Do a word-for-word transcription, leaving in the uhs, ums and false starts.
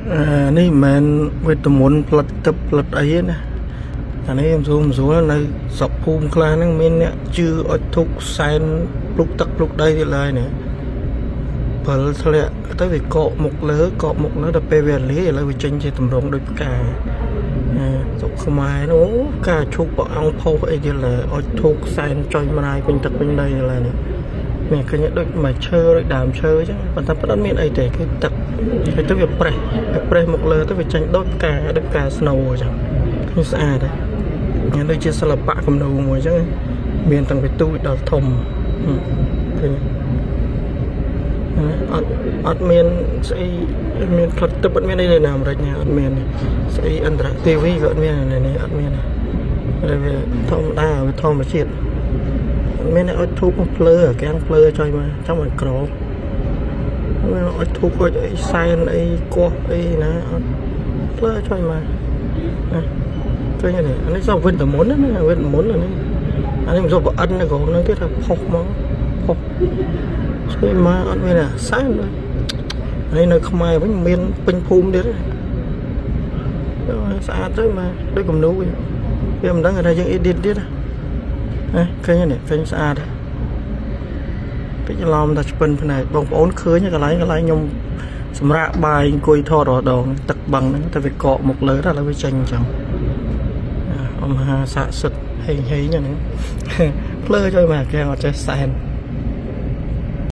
នេះមិនមែនវេទមន្តផ្លិតទឹកផ្លិតអីណាអានេះខ្ញុំស៊ូមស៊ូនៅសពភូមិខ្លះហ្នឹងមានអ្នកជឿអុជធុកសែនភ្លុកទឹកភ្លុកដីទៀតឡើយណាបើធ្លាក់ទៅវាកកមុខលើកកមុខនៅដល់ពេលវាលាឥឡូវវាចេញជាតម្រងដូចផ្កាសុខខ្មែរនោះការឈប់ព្រះអង្គផុសអីទៀតឡើយអុជធុកសែនចុយម្ដាយពេញទឹកពេញដីឡើយនេះមានឃើញដូចមួយឈើដូចដើមឈើអញ្ចឹងប៉ុន្តែប៉ុន្តែមានអីទេគឺទឹកហើយទៅវាប្រេះវាប្រេះមកលើទៅវាចេញដូចផ្កាដូចផ្កាស្នូអញ្ចឹងគឺស្អាតដែរមានដូចជាសិល្បៈគំនូរមួយអញ្ចឹងមានតាំងពីទូចដល់ធំឃើញអត់អត់មានស្អីមានផ្លិតទឹកអត់មានអីនៅអាមេរិកណាអត់មានស្អីអន្តរទេវីក៏អត់មាននេះអត់មានតែវាធម្មតាវាធម្មជាតិមានអុជធូបភ្លើកាំងភ្លើចុយមកចាំឲ្យក្រមានអុជធូបអុជអីសែនអីកោះអីណាអត់ភ្លើចុយមកណាឃើញនេះអានេះសោះវិនតមុនណាវិនមុនអានេះអានេះមិនសូវប្រអិនណាក៏នឹងទៀតថាផុសមកផុសស្អីមកអត់មានអាសែនហើយនៅខ្មែរវិញមានពេញភូមិទៀតស្អាតទៅមកដូចគំនូរវិញវាមិនដឹងថាយើងអ៊ីឌីតទៀតណាឃើញនេះឃើញស្អាតពេញច្រឡំថាស្ពិនភ្នែកបងប្អូនឃើញកន្លែងកន្លែងខ្ញុំសម្រាប់បាយអង្គុយថតរដងទឹកបឹងហ្នឹងតែវាកកមកលើដល់វាចេញអញ្ចឹងអមហាស័ក្តិសិទ្ធិហេងហេងហ្នឹងភ្លើចុយមកគេអត់ចេះសែន